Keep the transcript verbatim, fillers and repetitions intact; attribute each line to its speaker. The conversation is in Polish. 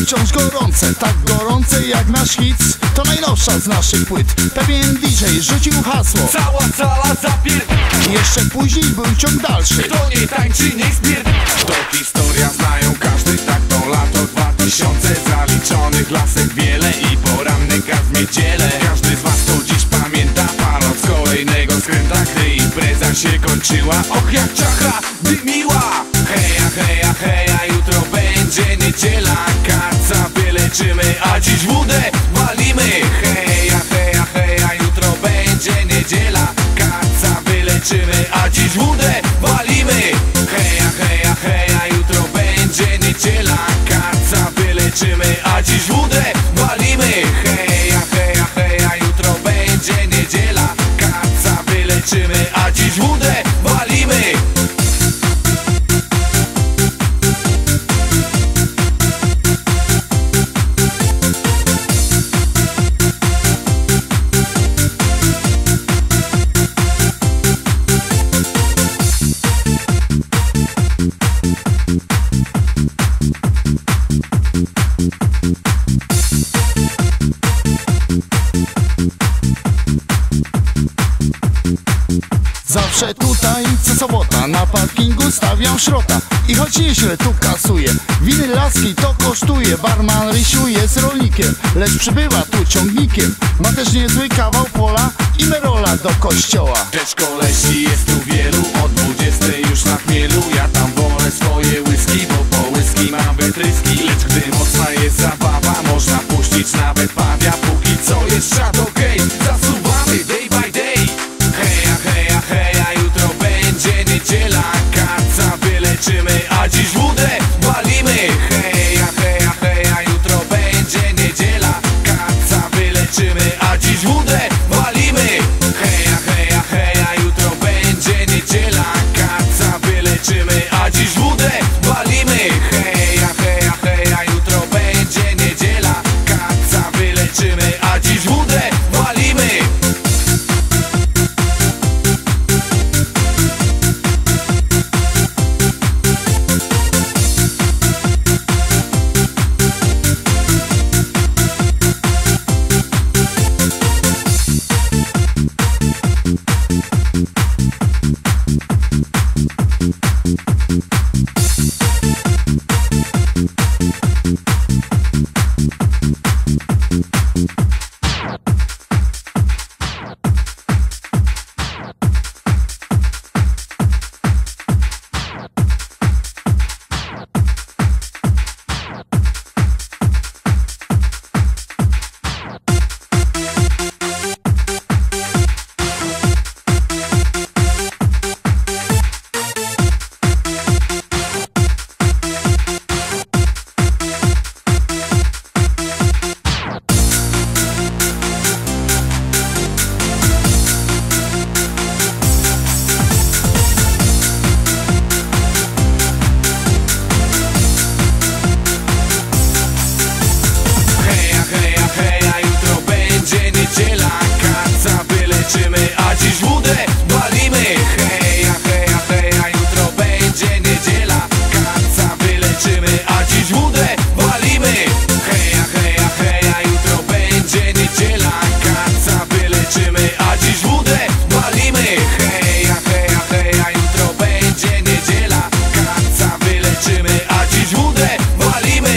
Speaker 1: wciąż gorące, tak gorące jak nasz hit. To najnowsza z naszych płyt. Pewien D J rzucił hasło:
Speaker 2: cała sala zapier...
Speaker 1: Jeszcze później był ciąg dalszy.
Speaker 2: Kto nie tańczy, niech spier... To historia, znają każdy, tak to lato dwa tysiące. Zaliczonych lasek wiele i poranny gaz w niedzielę. Każdy z was to dziś pamięta paląc kolejnego skręta, gdy impreza się kończyła. Och, jak czachra dymiła. Heja, heja, heja, jutro będzie niedziela. Kaca wyleczymy, a dziś wódę walimy. Heja, heja, heja, jutro będzie niedziela. Kaca wyleczymy, a dziś wódę walimy. Heja, heja, heja, jutro będzie niedziela. Kaca wyleczymy, a dziś wódę walimy. Heja, heja, heja, jutro będzie niedziela. Kaca wyleczymy, a dziś wódę walimy.
Speaker 1: Zawsze tutaj co sobota na parkingu stawiam szrota. I choć nieźle tu kasuje, winy laski to kosztuje. Barman Rysiu jest rolnikiem, lecz przybywa tu ciągnikiem. Ma też niezły kawał pola i merola do kościoła.
Speaker 2: Też kolesi jest tu wielu, od dwudziestej już na chmielu. Ja tam wolę swoje whisky, bo po whisky mam wytryski. Lecz gdy mocna jest zabawa, można puścić nawet pawia. Póki co jest czat okej, zasuwamy day by day. Heja, heja, heja, jutro będzie niedziela. Kaca wyleczymy, a dziś wódę walimy. Heja, heja, heja, jutro będzie niedziela. Kaca wyleczymy, a dziś wódę walimy. Heja, heja, heja, jutro będzie niedziela. Kaca wyleczymy, a dziś wódę walimy. Heja, heja, heja, jutro będzie niedziela. Kaca wyleczymy, a dziś wódę walimy. A dziś wódę walimy. Heja, heja, heja, jutro będzie niedziela. Kaca wyleczymy, a dziś wódę walimy. Heja, heja, heja, jutro będzie niedziela. Kaca wyleczymy, a dziś wódę walimy. Heja, heja, heja, jutro będzie niedziela. Kaca wyleczymy, a dziś wódę walimy.